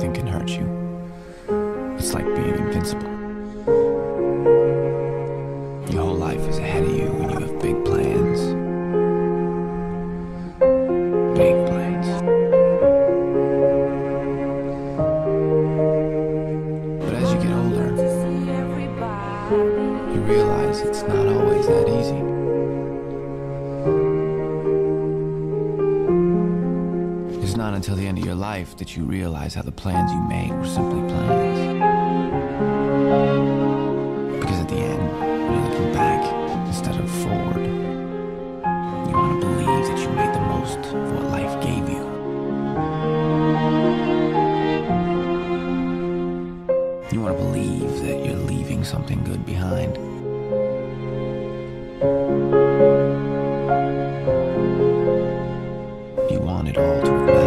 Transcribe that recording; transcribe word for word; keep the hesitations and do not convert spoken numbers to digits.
nothing can hurt you. It's like being invincible. Your whole life is ahead of you and you have big plans. Big plans. But as you get older, you realize it's not always that easy. It's not until the end of your life that you realize how the plans you made were simply plans. Because at the end, when you're looking back instead of forward, you want to believe that you made the most of what life gave you. You want to believe that you're leaving something good behind. You want it all to last.